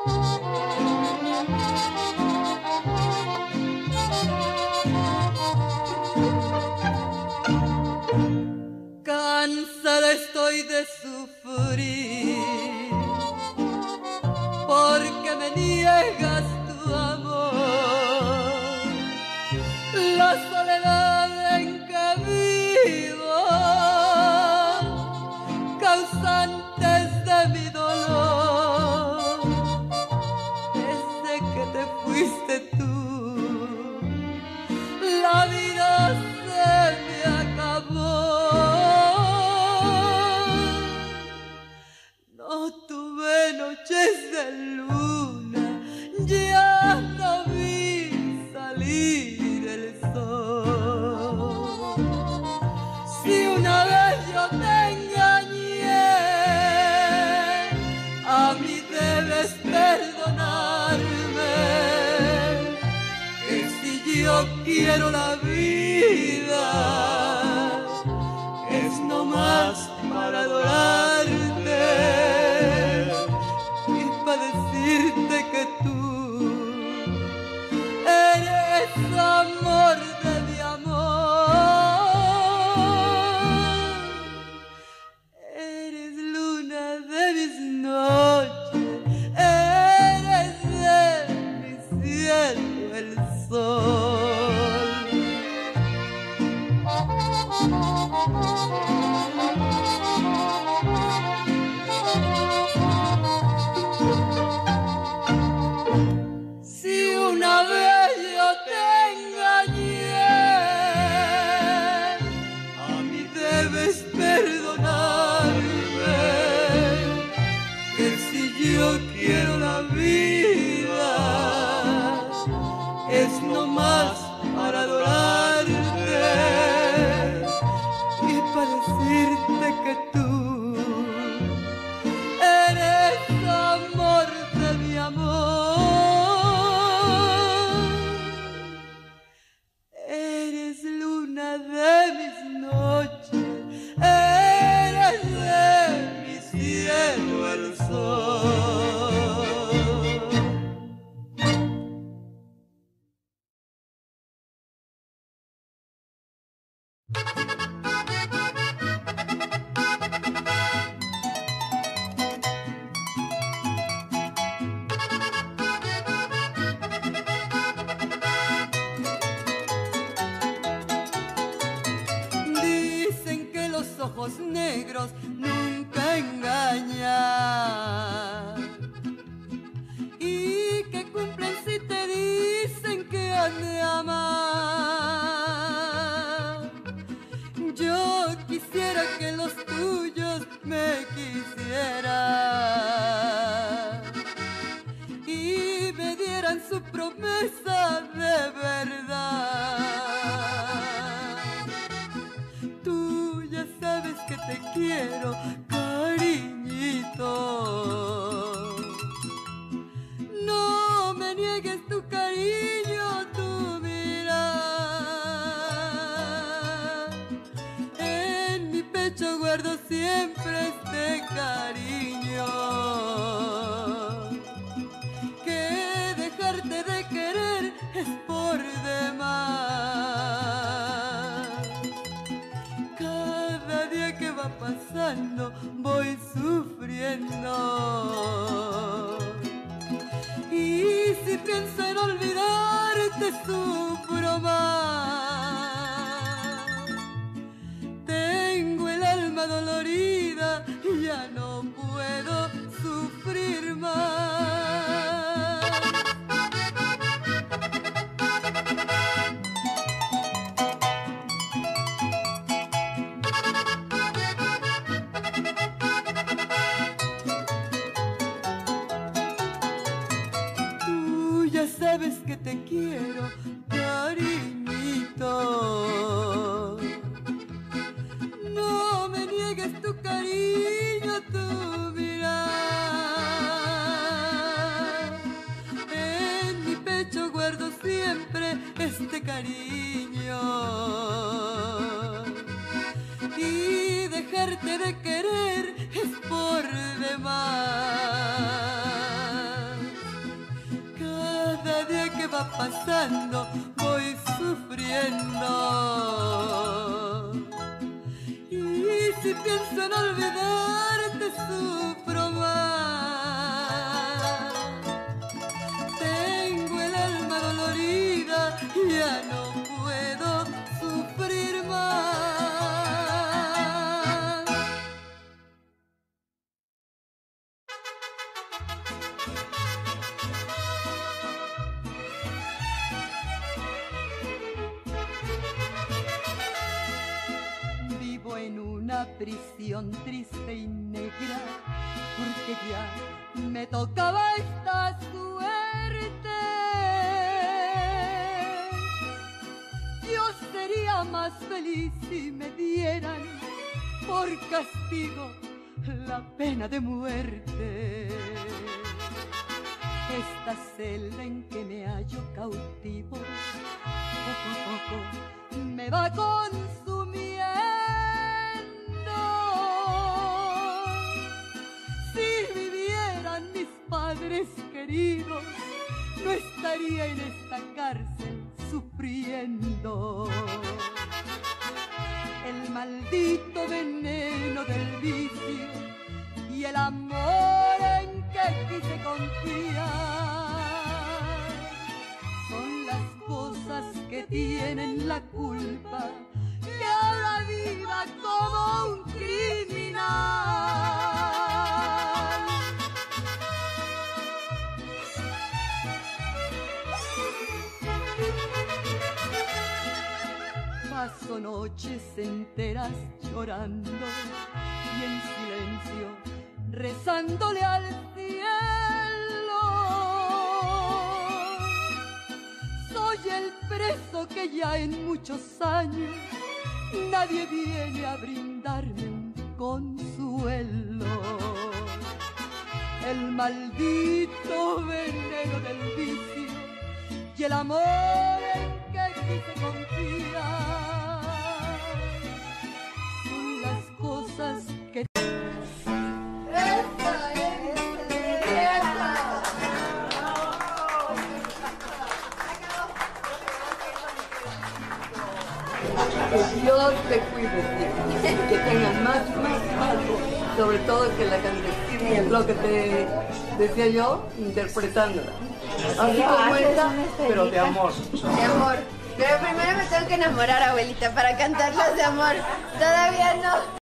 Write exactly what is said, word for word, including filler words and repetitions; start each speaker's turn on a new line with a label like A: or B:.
A: Cansada estoy de sufrir, porque me niegas tu amor. La soledad en que vivo, causantes de mi dolor, desde que te fuiste tú, la vida se me acabó. No tuve noches de luna, ya no vi salir el sol. Si una vez yo te engañé, a mí debes perdonarme, que si yo quiero la vida, es nomás para adorarte y para decirte que tú eres amor de mi amor, eres luna de mis noches, eres de mi cielo el sol. Si una vez yo te engañé, a mí debes perdonarme, que si yo quiero la vida, es nomás para adorarte y para decirte que tú eres amor de mi amor, eres luna de mis noches, eres de mi cielo el sol. Dicen que los ojos negros nunca engañan y que cumplen si te dicen que han de amar. Yo quisiera que los tuyos me quisieran y me dieran su promesa de verdad. Tú ya sabes que te quiero, cariñito. No me niegues tu cariño, tu mirar. En mi pecho guardo siempre este cariño, que dejarte de querer es por demás. Cada día que va pasando voy sufriendo, y si pienso en olvidarte sufro más. Tengo el alma dolorida y ya no puedo sufrir más. Tú ya sabes que te quiero, cariñito. No me niegues tu cariño, tu mirar. En mi pecho guardo siempre este cariño, y dejarte de querer es por demás. va pasando voy sufriendo. Y si pienso en olvidarte sufro más. Tengo el alma dolorida, ya no puedo sufrir más. Vivo en una prisión triste y negra, porque ya me tocaba esta suerte. Yo sería más feliz si me dieran por castigo la pena de muerte. Esta celda en que me hallo cautivo, poco a poco me va consumiendo. Si vivieran mis padres queridos, no estaría en esta cárcel sufriendo. El maldito veneno del vicio y el amor en que quise confiar son las cosas que tienen la culpa que ahora viva como un criminal. Paso noches enteras llorando y en silencio rezándole al cielo. Soy el preso que ya en muchos años nadie viene a brindarme un consuelo. El maldito veneno del vicio y el amor en que quise confiar son las cosas que... Que Dios te cuide, que tengas más, más, más, sobre todo que la clandestina, es lo que te decía yo, interpretándola. Así como esta, pero de amor.
B: De amor. Pero primero me tengo que enamorar, abuelita, para cantarlas de amor. Todavía no.